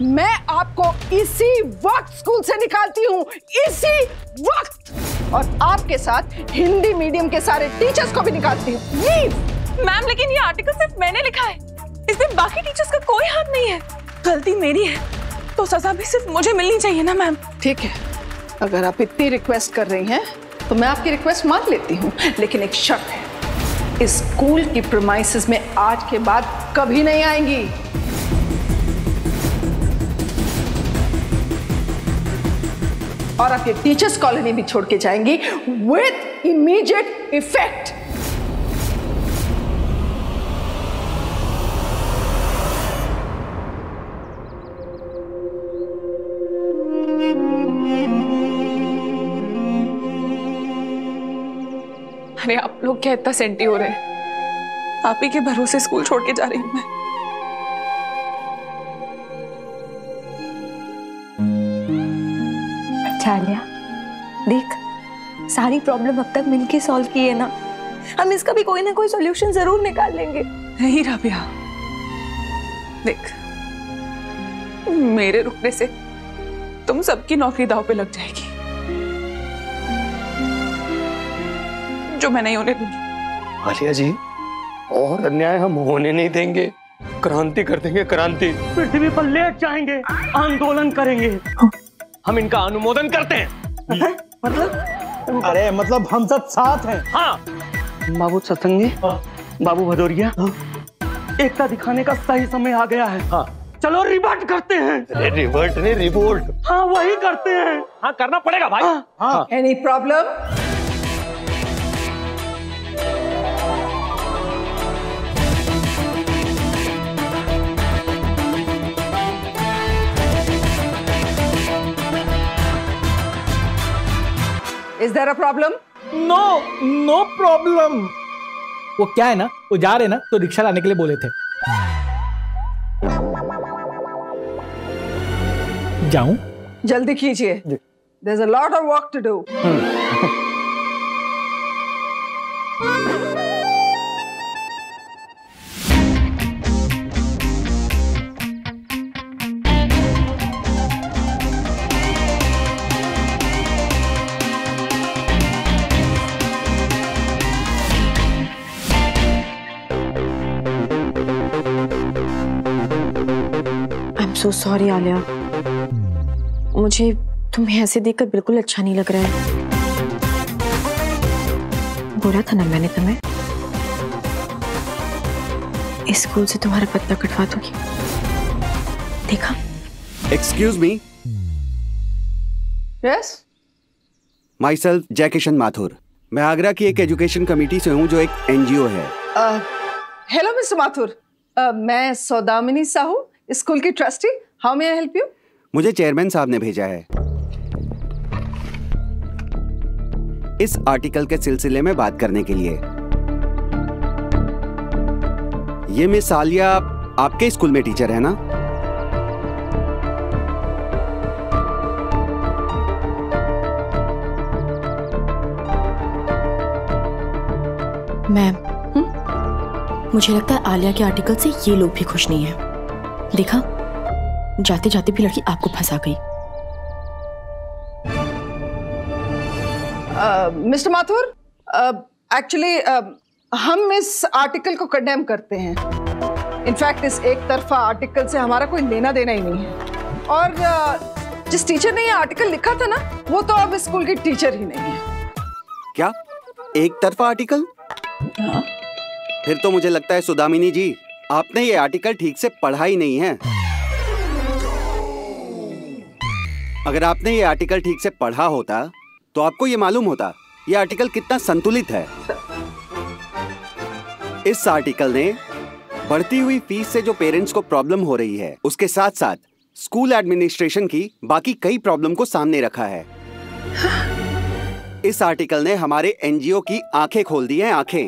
मैं आपको इसी वक्त स्कूल से निकालती हूँ, इसी वक्त। और आपके साथ हिंदी मीडियम के सारे टीचर्स को भी निकालती हूँ। लीव। मैम लेकिन ये आर्टिकल सिर्फ मैंने लिखा है, इसमें बाकी टीचर्स का कोई हाथ नहीं है। गलती मेरी है तो सजा भी सिर्फ मुझे मिलनी चाहिए ना मैम। ठीक है, अगर आप इतनी रिक्वेस्ट कर रही हैं तो मैं आपकी रिक्वेस्ट मान लेती हूँ, लेकिन एक शर्त है, इस स्कूल की प्रीमाइसेस में आज के बाद कभी नहीं आएंगी। और आप ये टीचर्स कॉलोनी भी छोड़ के जाएंगी विद इमीडिएट इफेक्ट। अरे आप लोग क्या इतना सेंटी हो रहे हैं? आप ही के भरोसे स्कूल छोड़ के जा रही हूँ मैं। अच्छा आलिया, देख सारी प्रॉब्लम अब तक मिलके सॉल्व की है ना, हम इसका भी कोई ना कोई सॉल्यूशन जरूर निकाल लेंगे। नहीं राबिया, देख मेरे रुकने से तुम सबकी नौकरी दांव पे लग जाएगी, जो मैं नहीं होने दूंगी। आलिया जी, और अन्याय हम होने नहीं देंगे, क्रांति कर देंगे, क्रांति। पृथ्वी पर लेट जाएंगे, आंदोलन करेंगे। हम इनका अनुमोदन करते हैं। मतलब? अरे मतलब हम सब साथ हैं। हाँ। बाबू सत्संगी, बाबू भदौरिया, एकता दिखाने का सही समय आ गया है। हाँ। चलो रिवर्ट करते हैं। अरे रिवर्ट नहीं, रिवोल्ट। हाँ वही करते हैं। हाँ करना पड़ेगा भाई। हाँ। Any problem? Is there a problem? No problem. वो क्या है ना, वो जा रहे ना तो रिक्शा लाने के लिए बोले थे। जाऊं? जल्दी कीजिए। There's a lot of work to do. So sorry Alia, मुझे तुम्हें ऐसे देखकर बिल्कुल अच्छा नहीं लग रहा है। बोला था ना मैंने तुम्हें, इस स्कूल से तुम्हारा पत्ता कटवा दूंगी। देखा? Excuse me. Yes? Myself जय किशन माथुर। मैं आगरा की एक एजुकेशन कमेटी से हूँ जो एक NGO है। हेलो मिस्टर माथुर, मैं सौदामिनी साहू, स्कूल की trustee. How may I help you? मुझे चेयरमैन साहब ने भेजा है इस आर्टिकल के सिलसिले में बात करने के लिए। ये मिस आलिया आपके स्कूल में टीचर है ना? मैम, मुझे लगता है आलिया के आर्टिकल से ये लोग भी खुश नहीं है। देखा, जाते जाते भी लड़की आपको फंसा गई। मिस्टर माथुर, एक्चुअली हम इस आर्टिकल को कंडेम करते हैं। इनफैक्ट इस एक तरफा आर्टिकल से हमारा कोई लेना देना ही नहीं है। और जिस टीचर ने ये आर्टिकल लिखा था ना, वो तो अब स्कूल की टीचर ही नहीं है। क्या एक तरफा आर्टिकल? हाँ। फिर तो मुझे लगता है सुदामिनी जी, आपने ये आर्टिकल ठीक से पढ़ा ही नहीं है। अगर आपने ये आर्टिकल ठीक से पढ़ा होता तो आपको ये मालूम होता ये आर्टिकल कितना संतुलित है। इस आर्टिकल ने बढ़ती हुई फीस से जो पेरेंट्स को प्रॉब्लम हो रही है, उसके साथ साथ स्कूल एडमिनिस्ट्रेशन की बाकी कई प्रॉब्लम को सामने रखा है। इस आर्टिकल ने हमारे NGO की आंखें खोल दी हैं, आंखें।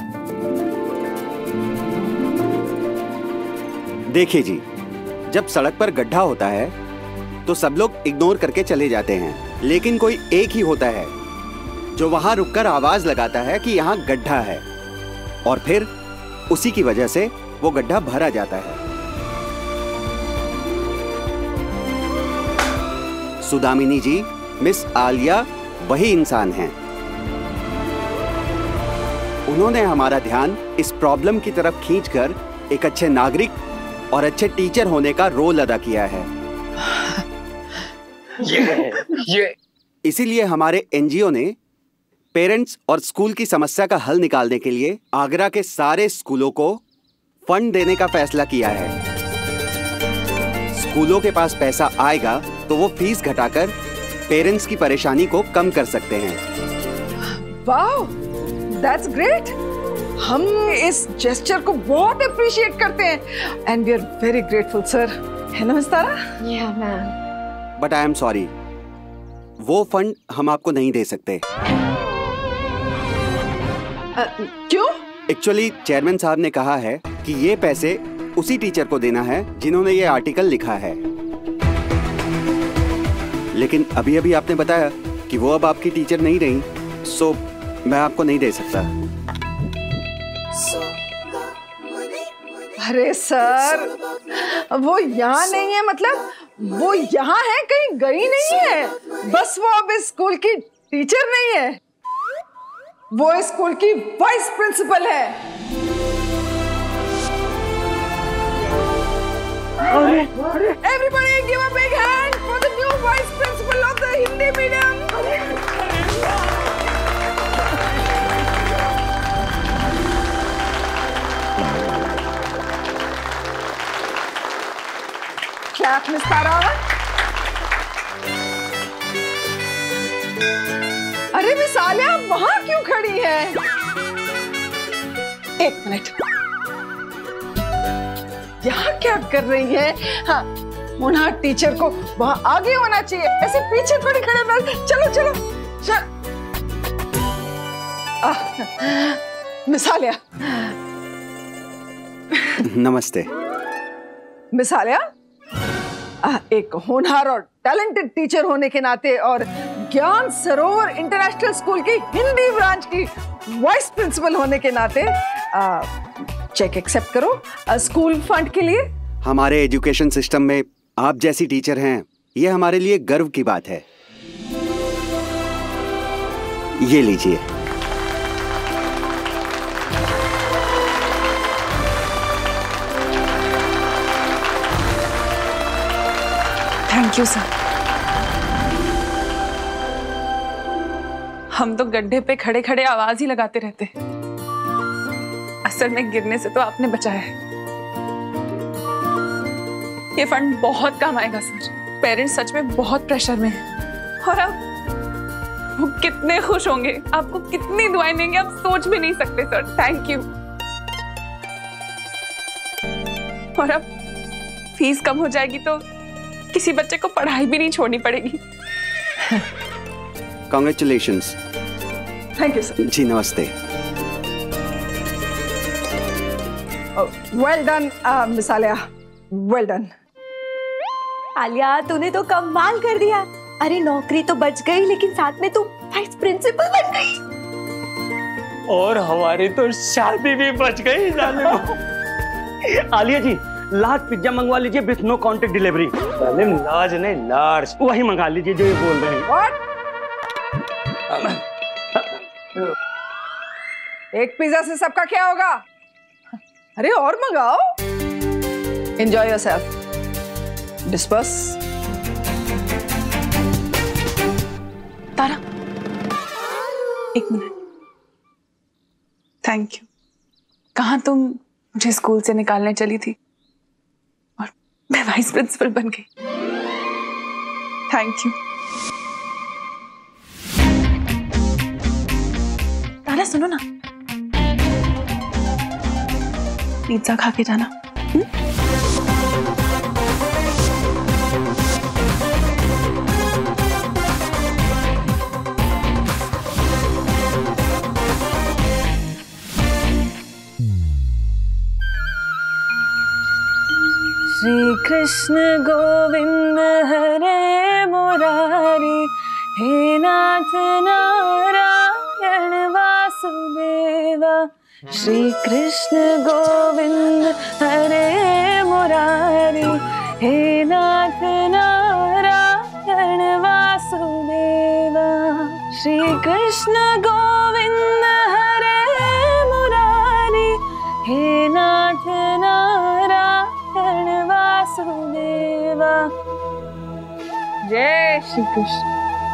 देखिए जी, जब सड़क पर गड्ढा होता है तो सब लोग इग्नोर करके चले जाते हैं, लेकिन कोई एक ही होता है जो वहां रुककर आवाज लगाता है कि यहाँ गड्ढा है, और फिर उसी की वजह से वो गड्ढा भरा जाता है। सुदामिनी जी, मिस आलिया वही इंसान हैं। उन्होंने हमारा ध्यान इस प्रॉब्लम की तरफ खींचकर एक अच्छे नागरिक और अच्छे टीचर होने का रोल अदा किया है। ये इसीलिए हमारे एनजीओ ने पेरेंट्स और स्कूल की समस्या का हल निकालने के लिए आगरा के सारे स्कूलों को फंड देने का फैसला किया है। स्कूलों के पास पैसा आएगा तो वो फीस घटाकर पेरेंट्स की परेशानी को कम कर सकते हैं। Wow, that's great. हम इस जेस्चर को बहुत अप्रिशिएट करते हैं and we are very grateful sir. है ना मिस तारा? या ma'am. But I am sorry, वो फंड हम आपको नहीं दे सकते। क्यों? एक्चुअली चेयरमैन साहब ने कहा है कि ये पैसे उसी टीचर को देना है जिन्होंने ये आर्टिकल लिखा है। लेकिन अभी अभी आपने बताया कि वो अब आपकी टीचर नहीं रही, सो मैं आपको नहीं दे सकता। अरे सर, वो यहाँ नहीं है, मतलब वो यहाँ है, कहीं गई नहीं है। बस वो अब इस स्कूल की टीचर नहीं है, वो इस स्कूल की वाइस प्रिंसिपल है। Everybody give a big hand for the new vice principal of the Hindi medium. Clap, Miss Tara. अरे मिस आलिया, वहां क्यों खड़ी है? एक मिनट, यहाँ क्या कर रही है? हाँ, होनहार टीचर को वहाँ आगे होना चाहिए, ऐसे पीछे थोड़ी खड़े बैठ। चलो चलो चल। मिस आलिया। नमस्ते। मिस आलिया, एक होनहार और टैलेंटेड टीचर होने के नाते और ज्ञान सरोवर इंटरनेशनल स्कूल की हिंदी ब्रांच की वाइस प्रिंसिपल होने के नाते चेक एक्सेप्ट करो स्कूल फंड के लिए। हमारे एजुकेशन सिस्टम में आप जैसी टीचर हैं, ये हमारे लिए गर्व की बात है। ये लीजिए। Thank you sir. हम तो गड्ढे पे खड़े खड़े आवाज ही लगाते रहते, असल में गिरने से तो आपने बचाया है। ये फंड बहुत काम आएगा सर। पेरेंट्स सच में बहुत प्रेशर में हैं और अब वो कितने खुश होंगे, आपको कितनी दुआएं देंगे आप सोच भी नहीं सकते सर। Thank you. और अब फीस कम हो जाएगी तो किसी बच्चे को पढ़ाई भी नहीं छोड़नी पड़ेगी। कांग्रेचुलेशंस। Thank you sir. जी नमस्ते। Well done miss Alia, well done. Alia, तूने तो कमाल कर दिया। अरे नौकरी तो बच गई, लेकिन साथ में तू वाइस प्रिंसिपल बन गई। और हमारी तो शादी भी बच गई। आलिया जी, लार्ज पिज्जा मंगवा लीजिए with no counted delivery. Large नहीं, लार्ज वही मंगा लीजिए जो ये बोल रहे हैं। What? एक पिज्जा से सबका क्या होगा? अरे और मंगाओ। Enjoy yourself. Disperse. तारा, एक मिनट। Thank you. कहाँ तुम मुझे स्कूल से निकालने चली थी और मैं वाइस प्रिंसिपल बन गई। Thank you. तारा सुनो ना, पिज्जा खा के जाना। श्री कृष्ण गोविंद हरे मुरारी, हे नाथ नारायण वासुदेवा। श्री कृष्ण गोविंद हरे मुरारी, हे नाथ नारायण श्री कृष्ण गोविंद हरे मुरारी, हे नाथ नारायण वासुदेवा। जय श्री कृष्ण।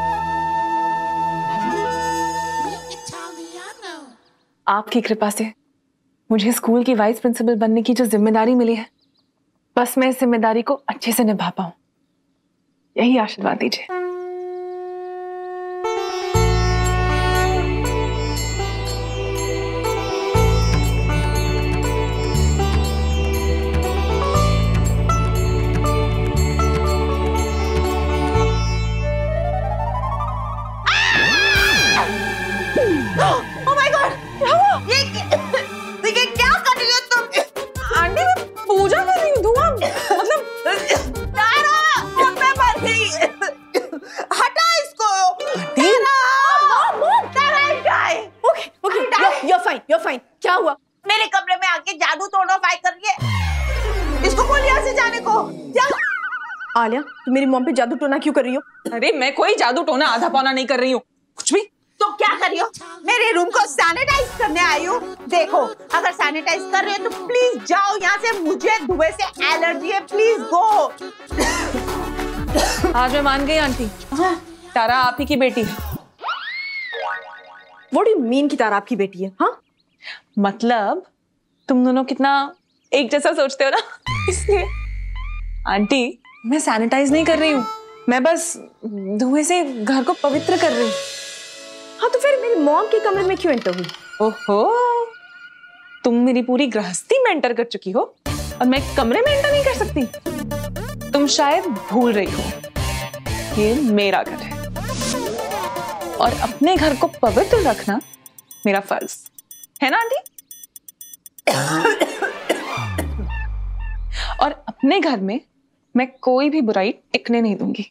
आपकी कृपा से मुझे स्कूल की वाइस प्रिंसिपल बनने की जो जिम्मेदारी मिली है, बस मैं इस जिम्मेदारी को अच्छे से निभा पाऊं, यही आशीर्वाद दीजिए। Oh my God! ये क्या कर रही हो तुम? आंटी मैं पूजा कर रही हूँ। धुआं मतलब मैं मर गई। हटा इसको। You're fine. क्या हुआ? मेरे कमरे में आके जादू टोना फाइट कर रही है। इसको बोल यहाँ से जाने को। जा। आलिया, तुम मेरी मॉम पे जादू टोना क्यों कर रही हो? अरे मैं कोई जादू टोना आधा पौना नहीं कर रही हूँ, कुछ भी। तो क्या कर रही हो? मेरे रूम को सैनिटाइज करने आई हूँ। देखो, अगर सैनिटाइज कर रही हो तो प्लीज जाओ यहाँ से, मुझे धुएं से एलर्जी है, प्लीज गो। आज मैं मान गई आंटी, तारा आप ही की बेटी है। What do you mean कि तारा आपकी बेटी है? हाँ? मतलब तुम दोनों कितना एक जैसा सोचते हो ना, इसलिए। आंटी मैं सैनिटाइज नहीं कर रही हूँ, मैं बस धुएं से घर को पवित्र कर रही हूँ। हाँ तो फिर मेरी मॉम के कमरे में क्यों एंटर हुई? ओहो, तुम मेरी पूरी गृहस्थी में एंटर कर चुकी हो और मैं कमरे में एंटर नहीं कर सकती? तुम शायद भूल रही हो, ये मेरा घर है और अपने घर को पवित्र रखना मेरा फर्ज है ना आंटी? और अपने घर में मैं कोई भी बुराई टिकने नहीं दूंगी।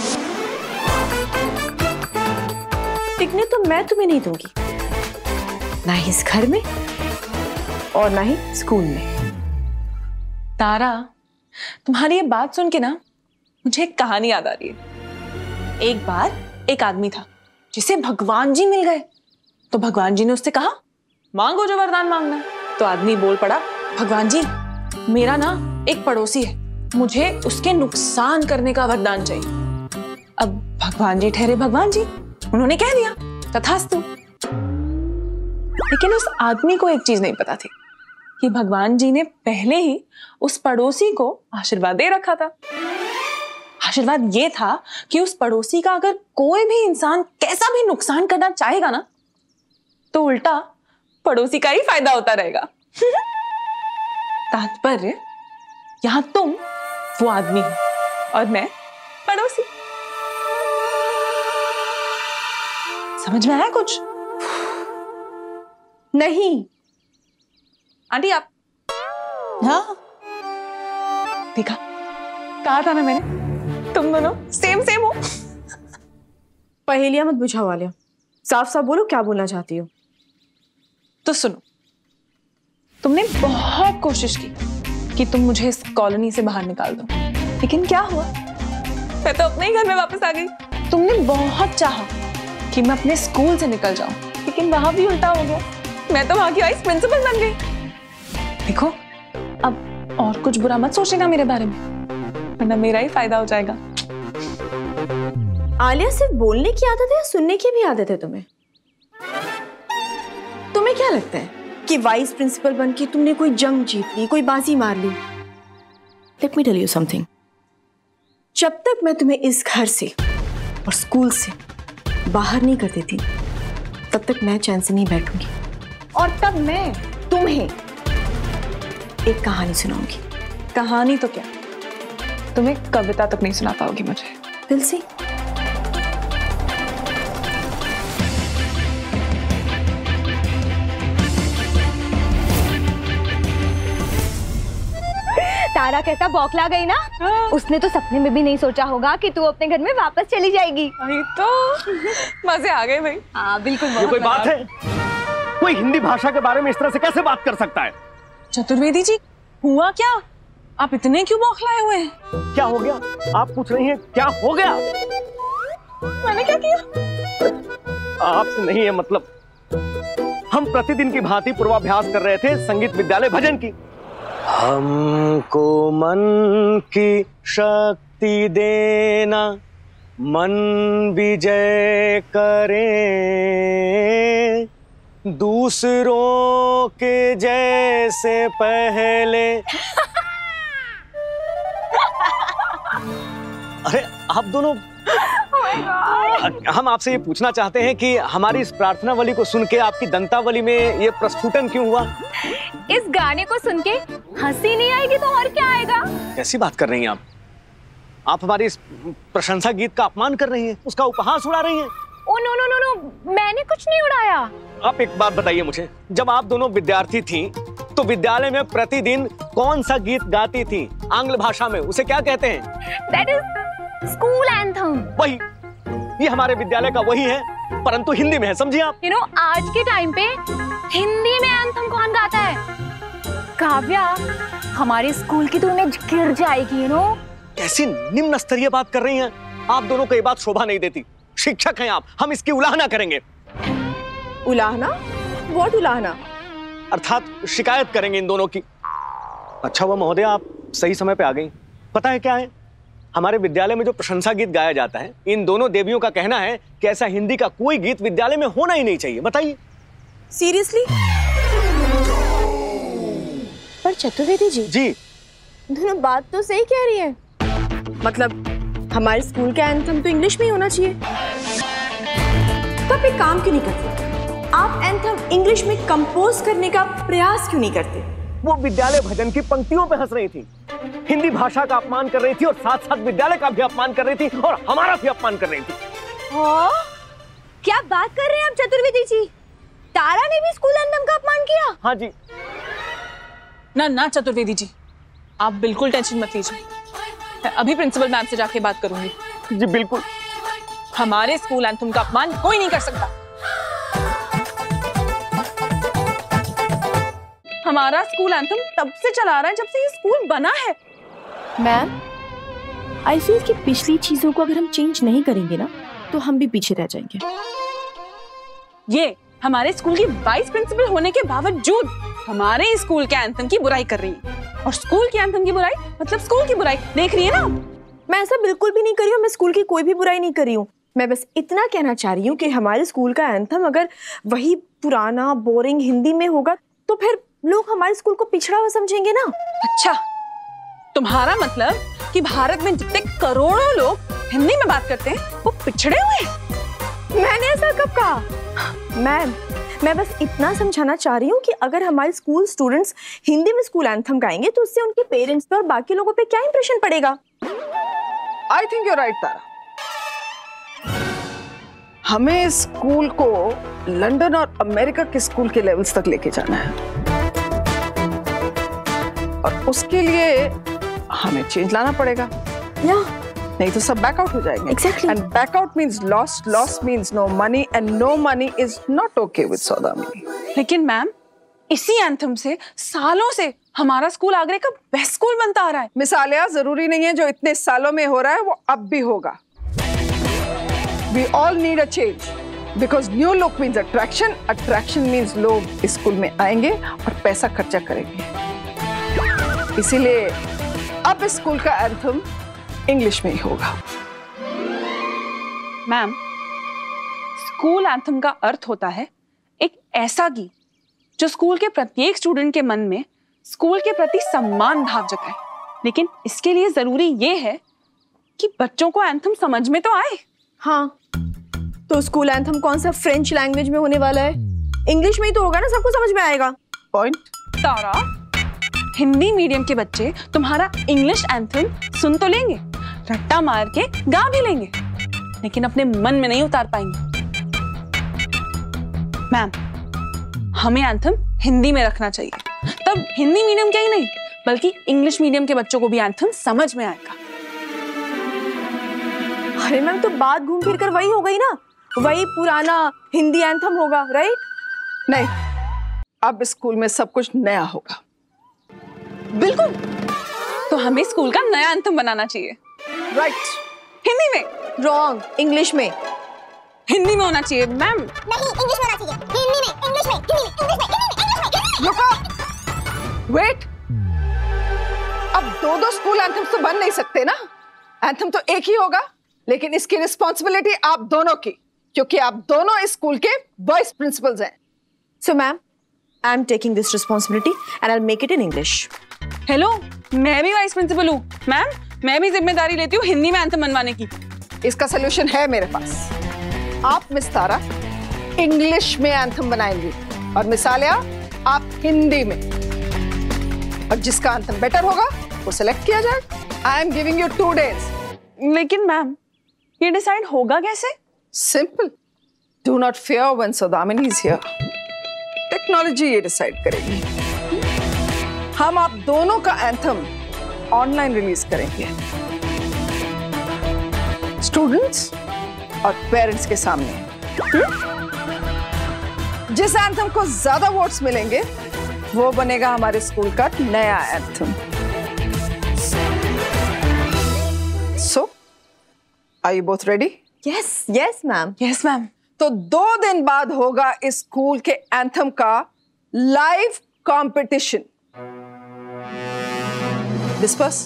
टिकने तो मैं तुम्हें नहीं दूंगी, ना ही इस घर में और ना ही स्कूल में। तारा, तुम्हारी ये बात सुन के ना मुझे एक कहानी याद आ रही है। एक बार एक आदमी था जिसे भगवान जी मिल गए, तो भगवान जी ने उससे कहा मांगो जो वरदान मांगना है। तो आदमी बोल पड़ा, भगवान जी मेरा ना एक पड़ोसी है, मुझे उसके नुकसान करने का वरदान चाहिए। अब भगवान जी ठहरे भगवान जी, उन्होंने कह दिया तथास्तु। लेकिन उस आदमी को एक चीज नहीं पता थी कि भगवान जी ने पहले ही उस पड़ोसी को आशीर्वाद दे रखा था। आशीर्वाद ये था कि उस पड़ोसी का अगर कोई भी इंसान कैसा भी नुकसान करना चाहेगा ना, तो उल्टा पड़ोसी का ही फायदा होता रहेगा। तात्पर्य, यहां तुम वो आदमी हो और मैं पड़ोसी। समझ में आया कुछ? नहीं। आंटी आप, हाँ देखा, कहा था ना मैंने, तुम दोनों सेम हो। पहेलियां मत बुझाओ आलिया, साफ साफ बोलो क्या बोलना चाहती हो। तो सुनो, तुमने बहुत कोशिश की कि तुम मुझे इस कॉलोनी से बाहर निकाल दो, लेकिन क्या हुआ? मैं तो अपने ही घर में वापस आ गई। तुमने बहुत चाहा कि मैं अपने स्कूल से निकल जाऊं, लेकिन वहां भी उल्टा हो गया, मैं तो वहां की वाइस प्रिंसिपल बन गई। देखो, अब और कुछ बुरा मत सोचेगा मेरे बारे में, वरना मेरा ही फायदा हो जाएगा। आलिया, सिर्फ बोलने की आदत है या सुनने की भी आदत है तुम्हें? तुम्हें क्या लगता है कि वाइस प्रिंसिपल बनके तुमने कोई जंग जीत ली, कोई बाजी मार ली? Let me tell you something, जब तक मैं तुम्हें इस घर से और स्कूल से बाहर नहीं कर देती, तब तक मैं चैन से नहीं बैठूंगी। और तब मैं तुम्हें एक कहानी सुनाऊंगी। कहानी तो क्या, तुम्हें कविता तक नहीं सुना पाओगी मुझे। दिल से। तारा कैसा बौखला गई ना। उसने तो सपने में भी नहीं सोचा होगा कि तू अपने घर में वापस चली जाएगी। तो मजे आ गए भाई। हाँ बिल्कुल। ये कोई बात है? कोई हिंदी भाषा के बारे में इस तरह से कैसे बात कर सकता है? चतुर्वेदी जी, हुआ क्या? आप इतने क्यों बौखलाए हुए हैं? क्या हो गया? आप पूछ रही हैं क्या हो गया? मैंने क्या किया? आपसे नहीं है मतलब। हम प्रतिदिन की भांति पूर्वाभ्यास कर रहे थे संगीत विद्यालय भजन की। हमको मन की शक्ति देना, मन विजय करे, दूसरों के जैसे पहले। अरे आप दोनों, हम आपसे ये पूछना चाहते हैं कि हमारी इस प्रार्थनावली को सुन के आपकी दंतावली में ये प्रस्फुटन क्यों हुआ? इस गाने को सुन के हंसी नहीं आएगी तो और क्या आएगा? कैसी बात कर रही हैं आप हमारी इस प्रशंसा गीत का अपमान कर रही हैं, उसका उपहास उड़ा रही हैं। Oh no no no no, मैंने कुछ नहीं उड़ाया। आप एक बात बताइए मुझे, जब आप दोनों विद्यार्थी थी तो विद्यालय में प्रतिदिन कौन सा गीत गाती थी आंग्ल भाषा में? उसे क्या कहते हैं? That is school anthem. वही, ये हमारे विद्यालय का वही है, परंतु हिंदी में है, समझिए आप। You know, आज के टाइम पे हिंदी में एंथम कौन गाता है? काव्या हमारे स्कूल की तो में गिर जाएगी। you know? कैसी निम्न स्तरीय बात कर रही हैं आप दोनों को, ये बात शोभा नहीं देती। शिक्षक हैं आप, हम इसकी उलाहना करेंगे। उलाहना? व्हाट उलाहना? अर्थात शिकायत करेंगे इन दोनों की। अच्छा हुआ महोदय आप सही समय पे आ गई। पता है क्या है, हमारे विद्यालय में जो प्रशंसा गीत गाया जाता है, इन दोनों देवियों का कहना है कि ऐसा हिंदी का कोई गीत विद्यालय में होना ही नहीं चाहिए। बताइए। सीरियसली? पर चतुर्वेदी जी, दोनों बात तो सही कह रही है। मतलब हमारे स्कूल का एंथम तो इंग्लिश में ही होना चाहिए। तो आप एक काम क्यों नहीं करते? आप एंथम इंग्लिश में कंपोज करने का प्रयास क्यों नहीं करते? वो विद्यालय भजन की पंक्तियों पे हंस रही थी, हिंदी भाषा का अपमान कर रही थी और साथ साथ विद्यालय का भी अपमान कर रही थी और हमारा भी अपमान कर रही थी। क्या बात कर रहे हैं आप चतुर्वेदी जी? तारा ने भी स्कूल एंथम का अपमान किया? हाँ जी। ना चतुर्वेदी जी, आप बिल्कुल टेंशन मत लीजिए। मैं अभी प्रिंसिपल मैम से जाके बात करूंगी। जी बिल्कुल। हमारे स्कूल एंथम का अपमान कोई नहीं कर सकता। हमारा स्कूल एंथम तब से चला रहा है जब से ये स्कूल बना है। मैम, आई फील कि पिछली चीजों को अगर हम चेंज नहीं करेंगे ना तो हम भी पीछे रह जाएंगे। ये हमारे स्कूल की वाइस प्रिंसिपल होने के बावजूद हमारे स्कूल के एंथम की बुराई कर रही है। और स्कूल के एंथम की बुराई मतलब स्कूल की बुराई, देख रही है ना? मैं ऐसा बिल्कुल भी नहीं कर रही हूँ। मैं स्कूल की कोई भी बुराई नहीं कर रही हूँ। मैं बस इतना कहना चाह रही हूँ कि हमारे स्कूल का एंथम अगर वही पुराना बोरिंग हिंदी में होगा तो फिर लोग हमारे स्कूल को पिछड़ा हुआ समझेंगे ना। अच्छा, तुम्हारा मतलब कि भारत में जितने करोड़ों लोग हिंदी में बात करते हैं वो पिछड़े हुए हैं? मैंने ऐसा कब कहा? मैम, मैं बस इतना समझाना चाह रही हूँ कि अगर हमारे स्कूल स्टूडेंट्स हिंदी में स्कूल एंथम गाएंगे तो उससे उनके पेरेंट्स पे और बाकी लोगों पे क्या इंप्रेशन पड़ेगा? I think you right Tara. हमें स्कूल को लंदन और अमेरिका के स्कूल के लेवल्स तक लेके जाना है और उसके लिए हमें चेंज लाना पड़ेगा। या नहीं तो सब बैकआउट हो जाएंगे। Exactly. And back out means lost, loss means no money and no money is not okay with Saudamini. लेकिन मैम, इसी एंथम से सालों से हमारा स्कूल आगरे का बेस्ट स्कूल बनता आ रहा है। मिसालिया, जरूरी नहीं है जो इतने सालों में हो रहा है वो अब भी होगा। We all need a change because new look means attraction, attraction means लोग इस स्कूल में आएंगे और पैसा खर्चा करेंगे। इसीलिए अब इस स्कूल का एंथम इंग्लिश में ही होगा। मैम, स्कूल एंथम का अर्थ होता है एक ऐसा गीत जो स्कूल के प्रत्येक स्टूडेंट के मन में स्कूल के प्रति सम्मान भाव जगाए। लेकिन इसके लिए जरूरी ये है कि बच्चों को एंथम समझ में तो आए। हाँ, तो स्कूल एंथम कौन सा फ्रेंच लैंग्वेज में होने वाला है? इंग्लिश में ही तो होगा ना, सबको समझ में आएगा। पॉइंट। तारा, हिंदी मीडियम के बच्चे तुम्हारा इंग्लिश एंथम सुन तो लेंगे, रट्टा मार के गा भी लेंगे, लेकिन अपने मन में नहीं उतार पाएंगे। मैम, हमें एंथम हिंदी में रखना चाहिए, तब हिंदी मीडियम के ही नहीं बल्कि इंग्लिश मीडियम के बच्चों को भी एंथम समझ में आएगा। अरे मैम, तो बात घूम फिर कर वही हो गई ना, वही पुराना हिंदी एंथम होगा, राइट? नहीं, अब स्कूल में सब कुछ नया होगा। बिल्कुल, तो हमें स्कूल का नया एंथम बनाना चाहिए। राइट। हिंदी में? रॉन्ग, इंग्लिश में। हिंदी में होना चाहिए मैम। नहीं, इंग्लिश में होना चाहिए। हिंदी में, इंग्लिश में, हिंदी में, इंग्लिश में, हिंदी में, इंग्लिश में। रुको, वेट। अब दो स्कूल एंथम्स तो बन नहीं सकते ना। एंथम तो एक ही होगा, लेकिन इसकी रिस्पॉन्सिबिलिटी आप दोनों की, क्योंकि आप दोनों इस स्कूल के वाइस प्रिंसिपल्स हैं। So ma'am, I'm taking this responsibility and I'll make it in English. Hello, मैं भी वाइस प्रिंसिपल हूँ मैम। मैं भी जिम्मेदारी लेती हूँ हिंदी में एंथम बनवाने की। इसका सोल्यूशन है मेरे पास। आप मिस तारा इंग्लिश में एंथम बनाएंगी और मिस आलिया आप हिंदी में, और जिसका एंथम बेटर होगा वो सिलेक्ट किया जाएगा। I am giving you 2 days। लेकिन मैम, ये डिसाइड होगा कैसे? Simple, do not fear when Saudamini is here. Technology ये डिसाइड करेगी। हम आप दोनों का एंथम ऑनलाइन रिलीज करेंगे, स्टूडेंट्स और पेरेंट्स के सामने। जिस एंथम को ज्यादा वोट्स मिलेंगे वो बनेगा हमारे स्कूल का नया anthem. So are you both ready? Yes, yes ma'am. Yes ma'am. तो 2 दिन बाद होगा इस स्कूल के एंथम का live competition. Disperse.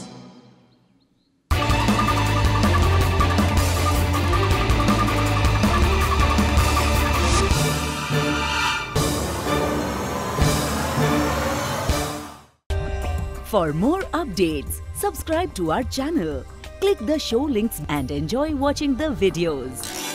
For more updates, subscribe to our channel, click the show links and enjoy watching the videos.